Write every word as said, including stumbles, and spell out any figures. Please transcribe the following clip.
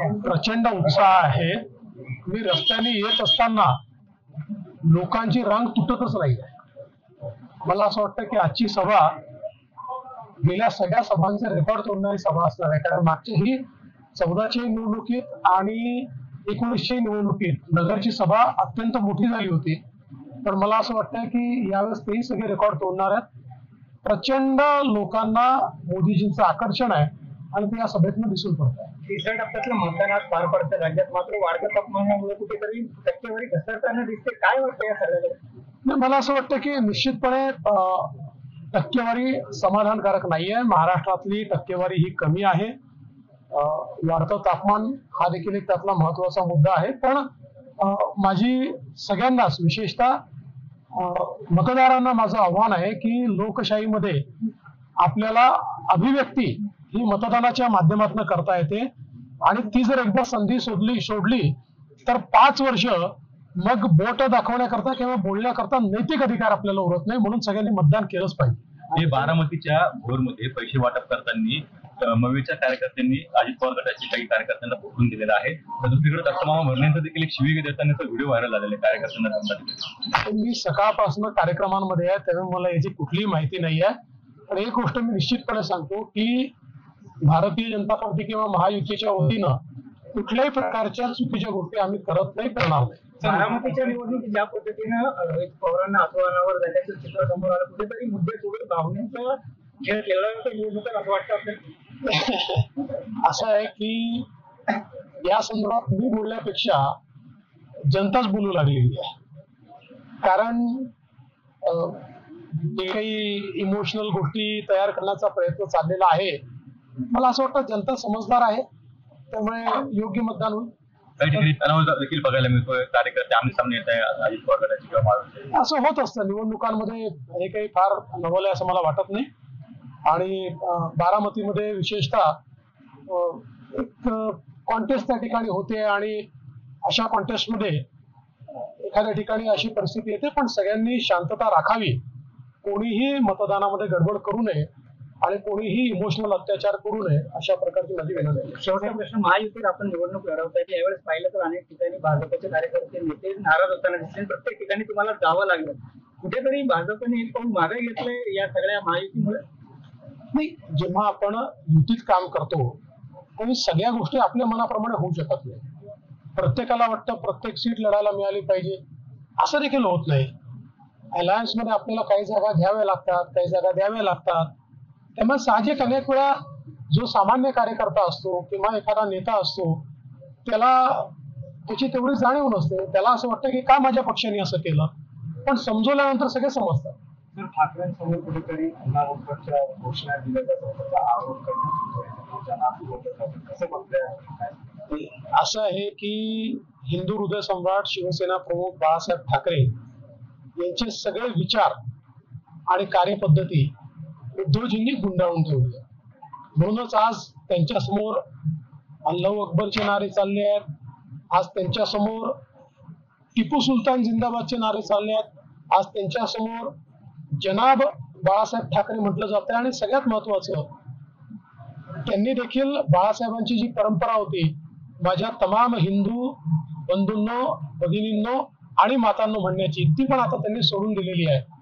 प्रचंड उत्साह आहे। मी रस्त्याने येत असताना लोकांची रांग तुटतच नाही। मला असं वाटतं की आजची सभा गेल्या सगळ्या सभांचे रेकॉर्ड तोडणारी सभा असणार आहे, कारण मागची ही चौदाच्या निवडणुकीत आणि एकोणीसच्या निवडणुकीत नगरची सभा अत्यंत मोठी झाली होती, पण मला असं वाटतं की यावेळेस तेही सगळे रेकॉर्ड तोडणार आहेत। प्रचंड लोकांना मोदीजींचं आकर्षण आहे आणि ते या सभेतून दिसून पडत आहे। तिसऱ्या टप्प्यातलं मतदान आज पार पडतं। राज्यात मात्र वाढत्या तापमानामुळे कुठेतरी टक्केवारी घसरताना दिसते। काय वाटतं या सगळ्याला? मला असं वाटतं की निश्चितपणे टक्केवारी समाधानकारक नाहीये। महाराष्ट्रातली टक्केवारी ही कमी आहे। वाढतं तापमान हा देखील एक त्यातला महत्वाचा मुद्दा आहे, पण माझी सगळ्यांनाच विशेषतः मतदारांना माझं आव्हान आहे की लोकशाहीमध्ये आपल्याला अभिव्यक्ती ही मतदानाच्या माध्यमातून करता येते आणि ती जर एकदा संधी सोडली सोडली तर पाच वर्ष मग बोट दाखवण्याकरता किंवा बोलण्याकरता नैतिक अधिकार आपल्याला उरत नाही, म्हणून सगळ्यांनी मतदान केलंच पाहिजे। हे बारामतीच्या भोरमध्ये पैसे वाटप करताना मवीच्या कार्यकर्त्यांनी अजित पवार गटाच्या काही कार्यकर्त्यांना पकडून दिलेला आहे, तर दुसरीकडे दत्तमामा भरणेंचा देखील एक शिवी देतानाचा व्हिडिओ व्हायरल झालेला आहे कार्यकर्त्यांना। मी सकाळपासून कार्यक्रमांमध्ये आहे त्यामुळे मला याची कुठलीही माहिती नाही आहे, पण एक गोष्ट मी निश्चितपणे सांगतो की भारतीय जनता पार्टी किंवा महायुतीच्या वतीनं कुठल्याही प्रकारच्या चुकीच्या गोष्टी आम्ही करत नाही, करणार नाही। बारामतीच्या निवडणुकीत ज्या पद्धतीनं रोहित पवारांना आव्हानावर जाण्याचं चित्र समोर आलं, कुठेतरी मुद्दे सोडून भावनेचा खेळ केला निवडणुकीत असं वाटतं आपल्याला? असं आहे की या संदर्भात मी बोलण्यापेक्षा जनताच बोलू लागलेली आहे, कारण जे काही इमोशनल गोष्टी तयार करण्याचा प्रयत्न चाललेला आहे, मला असं वाटतं जनता समजदार आहे, त्यामुळे योग्य मतदान होईल। काही ठिकाणी तणाव देखील बघायला मिळतोय, कार्यकर्ते आमने सामने येत आहे अजित पवार गटाचे किंवा महायुतीचे। असं होत असतं निवडणुकांमध्ये, हे काही फार नवल आहे असं मला वाटत नाही। आणि बारामतीमध्ये विशेषतः एक कॉन्टेस्ट त्या ठिकाणी होते आणि अशा कॉन्टेस्टमध्ये एखाद्या ठिकाणी अशी परिस्थिती येते, पण सगळ्यांनी शांतता राखावी, कोणीही मतदानामध्ये गडबड करू नये आणि कोणीही इमोशनल अत्याचार करू नये, अशा प्रकारची माझी विनंती आहे। शेवटचा प्रश्न, महायुतीवर आपण निवडणूक लढवताय, यावेळेस पाहिलं तर अनेक ठिकाणी भाजपचे कार्यकर्ते नेते नाराज होताना दिसले, प्रत्येक ठिकाणी तुम्हाला जावं लागलं, कुठेतरी भाजपने एक पाऊल मागे घेतलंय या सगळ्या महायुतीमुळे? नाही, जेव्हा आपण युतीत काम करतो तेव्हा सगळ्या गोष्टी आपल्या मनाप्रमाणे होऊ शकत नाही। प्रत्येकाला वाटतं प्रत्येक सीट लढायला मिळाली पाहिजे, असं देखील होत नाही। अलायन्स मध्ये आपल्याला काही जागा घ्याव्या लागतात, काही जागा द्याव्या लागतात, त्यामुळे साहजिक अनेक वेळा जो सामान्य कार्यकर्ता असतो किंवा एखादा नेता असतो त्याला त्याची तेवढी जाणीव नसते, त्याला असं वाटतं की का माझ्या पक्षाने असं केलं, पण समजवल्यानंतर सगळे समजतात। तर ठाकरेंसमोर कुठेतरी पुनरावृत्तीच्या घोषणा दिल्या जातात, आरोप असं आहे की हिंदू हृदय सम्राट शिवसेना प्रमुख बाळासाहेब ठाकरे यांचे सगळे विचार आणि कार्यपद्धती उद्धवजींनी गुंडाळून ठेवली, म्हणूनच आज त्यांच्या समोर अल्लाहू अकबरचे नारे चालले आहेत, आज त्यांच्या समोर टिपू सुलतान जिंदाबादचे नारे चालले आहेत, आज त्यांच्या समोर जनाब बाळासाहेब ठाकरे म्हटलं जातं। आणि सगळ्यात महत्वाचं, त्यांनी देखील बाळासाहेबांची जी परंपरा होती, माझ्या तमाम हिंदू बंधूंनो, भगिनींनो आणि मातांनो म्हणण्याची, ती पण आता त्यांनी सोडून दिलेली आहे।